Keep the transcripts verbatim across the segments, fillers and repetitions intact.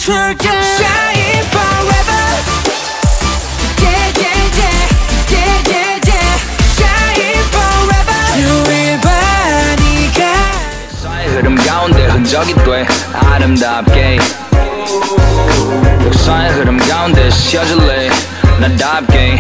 비춰줄게. Shine forever. Yeah yeah yeah yeah yeah yeah. Shine forever. 주위 봐 네가 역사의 흐름 가운데 흔적이 돼 아름답게. 역사의 흐름 가운데 씌어질래 나답게.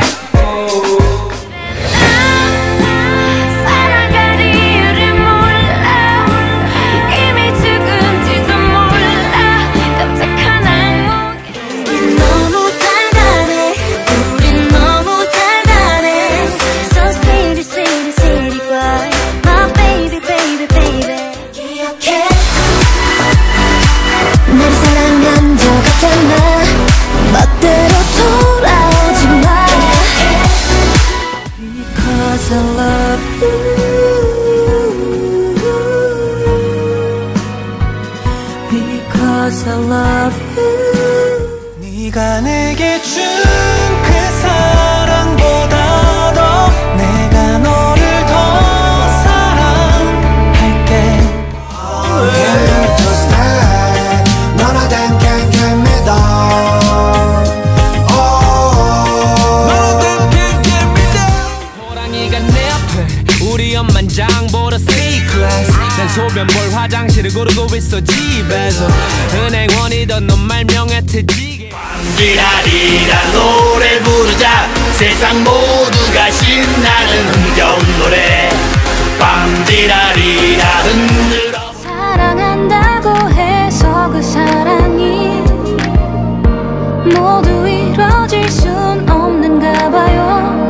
I love you because I love you. 네가 내게 준 그 사랑보다도 내가 너를 더 사랑할게. 너라던 갱갱미다. 우리 엄만 장보러 C-클래스. 난 소변볼 화장실을 고르고 있어 집에서. 은행원이던 넌 말명에 트지게. 빵디라리라 노래 부르자. 세상 모두가 신나는 흥겨운 노래. 빵디라리라 흔들어. 사랑한다고 해서 그 사랑이 모두 이뤄질 순 없는가 봐요.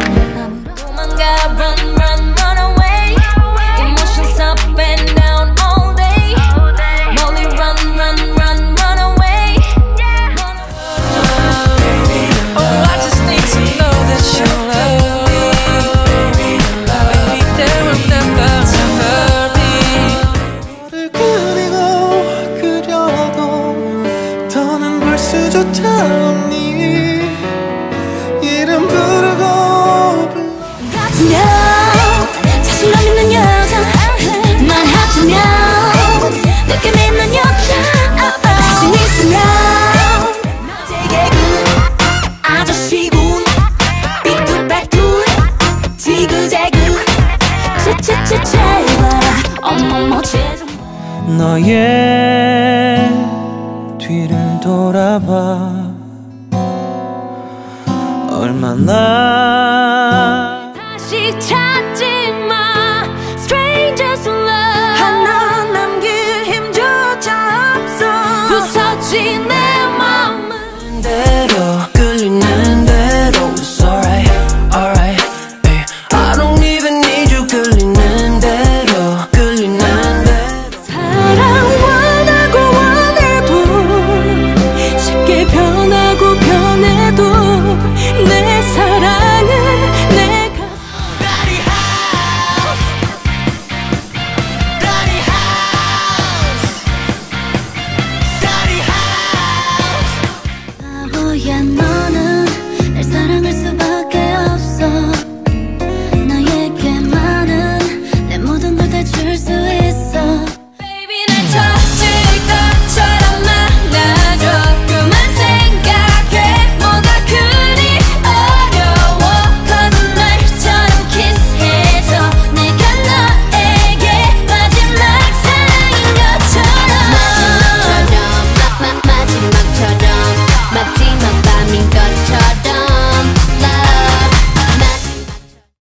수조차 없니 이름 부르고 같으면 자신감 있는 여자 만 합치면 느낌 있는 여자 자신 있으면 되게 군 아저씨군 삐뚤빼뚤 지그재그 채채채 제발 어머머 제정 너의 뒤를 돌아봐 얼마나